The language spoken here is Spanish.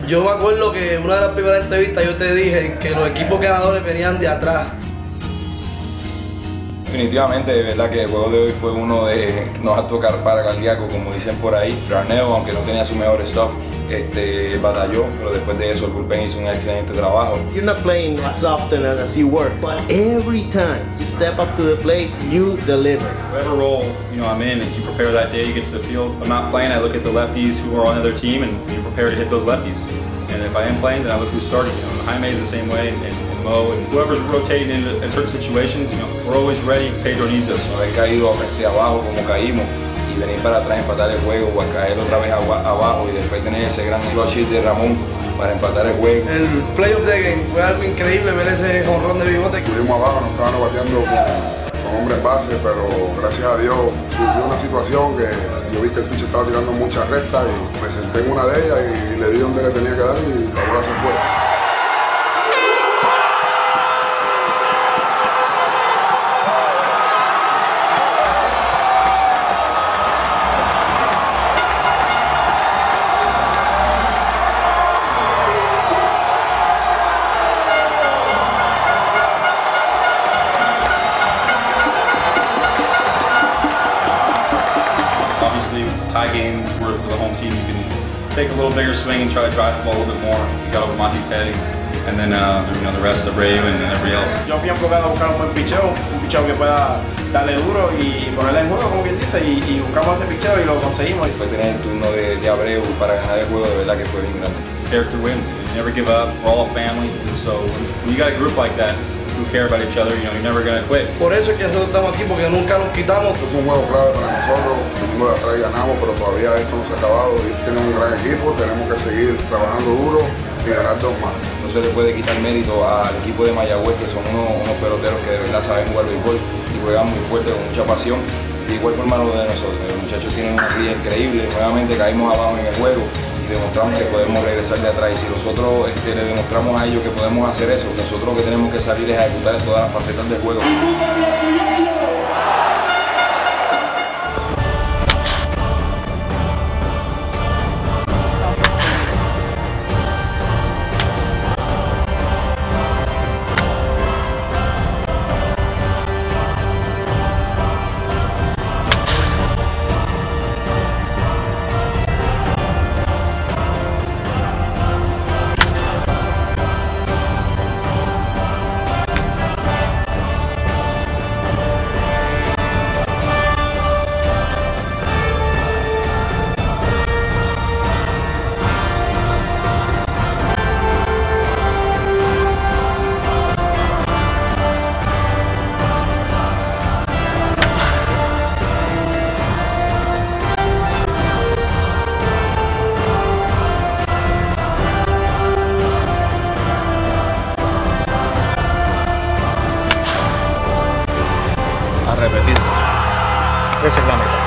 Yo me acuerdo que en una de las primeras entrevistas yo te dije que los equipos ganadores venían de atrás. Definitivamente, de verdad que el juego de hoy fue uno de nos va a tocar para cardíaco, como dicen por ahí. Darnell, aunque no tenía su mejor stuff, batalló, pero después de eso el bullpen hizo un excelente trabajo. You're not playing as often as you were, but every time you step up to the plate, you deliver. Whatever role I'm in, you prepare that day, you get to the field. If I'm not playing, I look at the lefties who are on the other team, and you prepare to hit those lefties. And if I am playing, then I look who's starting. Jaime is the same way, and Mo, and whoever's rotating in certain situations, we're always ready. Pedro needs us. Haber caído abajo como caímos y venir para atrás, empatar el juego, o a caer otra vez abajo y después tener ese gran clutch hit de Ramón para empatar el juego. El playoff de game fue algo increíble ver ese jonrón de bigote. Estuvimos abajo, nos estaban bateando con hombres base, pero gracias a Dios surgió una situación que yo vi que el pitcher estaba tirando muchas rectas y me senté en una de ellas y le di donde le tenía que dar y la bola se fue. Obviously, tie game, we're the home team. You can take a little bigger swing and try to drive the ball a little bit more. We got over Monty's head, and then the rest of Brave and everybody else. Yo fui enfocado a buscar un buen picheo que pueda darle duro y ponerle en juego, como quien dice, y buscamos ese picheo y lo conseguimos. Después tener el turno de Abreu para ganar el juego, de verdad que fue bien grande. Character wins. You never give up. We're all a family, and so when you got a group like that who care about each other, you're never gonna quit. Por eso es que nosotros estamos aquí, porque nunca nos quitamos. Esto fue un juego clave para nosotros, venimos de atrás y ganamos, pero todavía esto no se ha acabado y tenemos un gran equipo, tenemos que seguir trabajando duro y ganar dos más. No se le puede quitar mérito al equipo de Mayagüez, que son unos peloteros que de verdad saben jugar béisbol y juegan muy fuerte, con mucha pasión. De igual forma lo de nosotros, los muchachos tienen una cría increíble, nuevamente caímos abajo en el juego y demostramos que podemos regresar de atrás. Y si nosotros le demostramos a ellos que podemos hacer eso, nosotros lo que tenemos que salir es a ejecutar en todas las facetas del juego. A repetir. Esa es la meta.